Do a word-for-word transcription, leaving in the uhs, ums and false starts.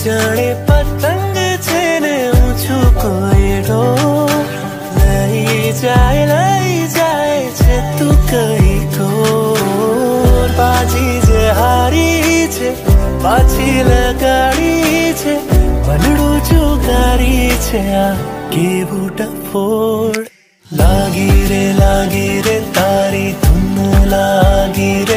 जाने पतंग छे ने ऊंचू कोई डो लई जाए लई जाए छे तू कई को बाजी जे हारी छे पाछी लगाड़ी छे बनडू जुगारी छे आ केवू डफोड़ लागी रे लागी रे तारी धुन लागी रे